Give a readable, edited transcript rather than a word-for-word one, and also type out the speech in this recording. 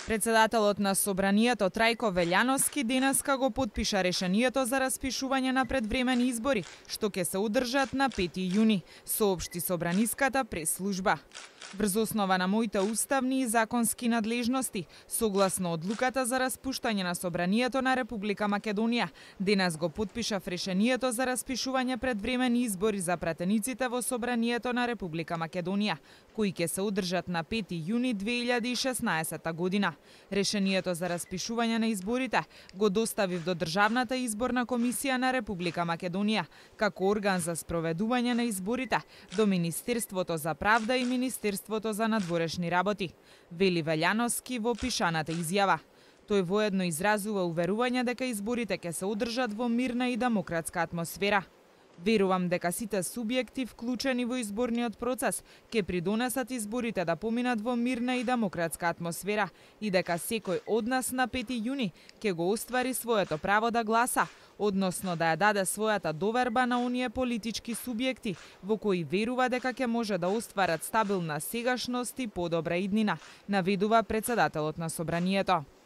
Председателот на Собранието Трајко Велјановски денеска го потпиша решението за распишување на предвремени избори, што ќе се одржат на 5 јуни, соопшти Собраниската прес-служба. Врз основа на моите уставни и законски надлежности, согласно одлуката за распуштање на Собранието на Република Македонија, денес го потпишав решението за распишување предвремени избори за пратениците во Собранието на Република Македонија, кои ќе се одржат на 5 јуни 2016 година. Решението за распишување на изборите го доставив до Државната изборна комисија на Република Македонија, како орган за спроведување на изборите, до Министерството за правда и Министерството за надворешни работи, вели Велјановски во пишаната изјава. Тој воедно изразува уверување дека изборите ќе се одржат во мирна и демократска атмосфера. Верувам дека сите субјекти вклучени во изборниот процес ќе придонесат изборите да поминат во мирна и демократска атмосфера и дека секој од нас на 5 јуни ќе го оствари своето право да гласа, односно да ја даде својата доверба на оние политички субјекти во кои верува дека ќе може да остварат стабилна сегашност и подобра иднина, наведува председателот на Собранието.